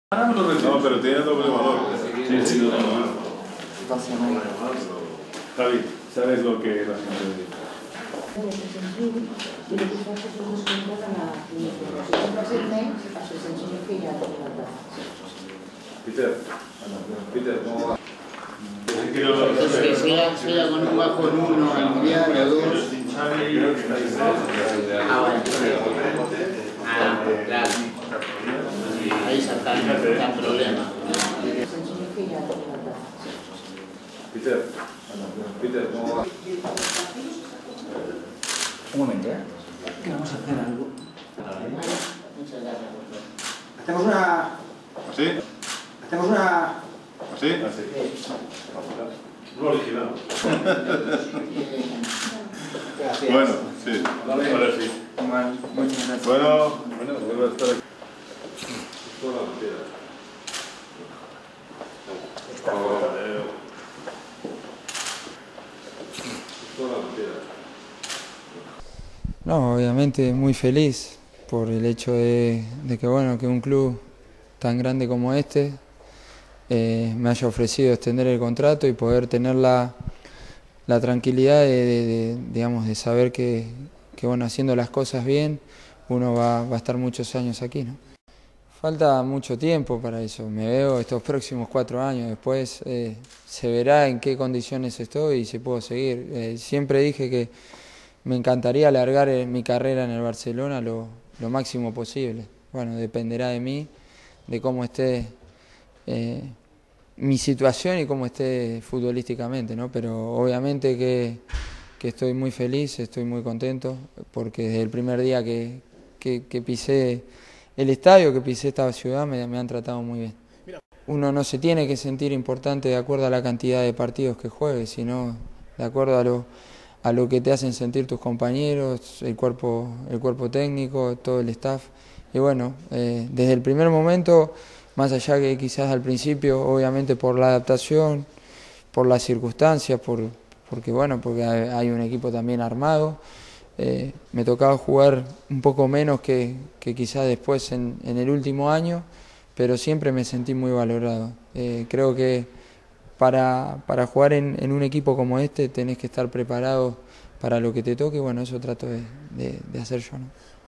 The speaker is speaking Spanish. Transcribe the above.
No, pero tiene doble valor. Sí, doble valor. Javi, ¿sabes lo que la gente dice? Peter, ¿cómo va? Que siga con un bajo en uno, en mundial, a dos. Claro. Ahí está el problema. Peter, ¿cómo va? Un momento, que vamos a hacer algo. Hacemos una... ¿Sí? Hacemos una... ¿Sí? Así. Un original. Gracias. Bueno, sí. Ahora sí. Muchas gracias. Bueno, vuelvo a estar aquí. Esta No, obviamente muy feliz por el hecho de que un club tan grande como este me haya ofrecido extender el contrato y poder tener la tranquilidad de saber que haciendo las cosas bien uno va a estar muchos años aquí, ¿no? Falta mucho tiempo para eso, me veo estos próximos 4 años, después se verá en qué condiciones estoy y si puedo seguir. Siempre dije que me encantaría alargar mi carrera en el Barcelona lo máximo posible. Bueno, dependerá de mí, de cómo esté mi situación y cómo esté futbolísticamente, ¿no? Pero obviamente que estoy muy feliz, estoy muy contento, porque desde el primer día que pisé el estadio, que pisé esta ciudad, me han tratado muy bien. Uno no se tiene que sentir importante de acuerdo a la cantidad de partidos que juegue, sino de acuerdo a lo que te hacen sentir tus compañeros, el cuerpo técnico, todo el staff. Y bueno, desde el primer momento, más allá que quizás al principio, obviamente por la adaptación, por las circunstancias, porque hay un equipo también armado, me tocaba jugar un poco menos que quizás después en el último año, pero siempre me sentí muy valorado. Creo que para jugar en un equipo como este tenés que estar preparado para lo que te toque, y bueno, eso trato de hacer yo, ¿no?